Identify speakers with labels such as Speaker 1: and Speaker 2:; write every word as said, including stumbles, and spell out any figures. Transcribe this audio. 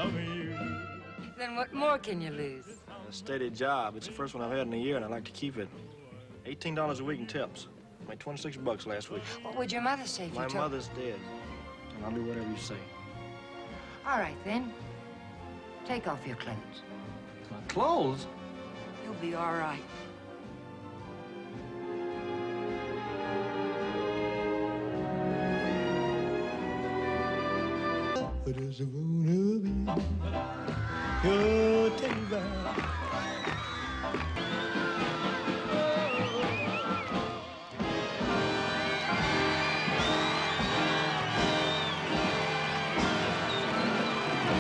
Speaker 1: loving you.
Speaker 2: Then what more can you lose?
Speaker 3: A steady job. It's the first one I've had in a year, and I like to keep it. eighteen dollars a week in tips. Made twenty-six bucks last week.
Speaker 2: What would your mother say if
Speaker 3: My
Speaker 2: you told...
Speaker 3: mother's dead, and I'll do whatever you say.
Speaker 2: All right, then. Take off your clothes.
Speaker 3: My clothes?
Speaker 2: You'll be all right.
Speaker 1: What is it gonna be? You'll take back.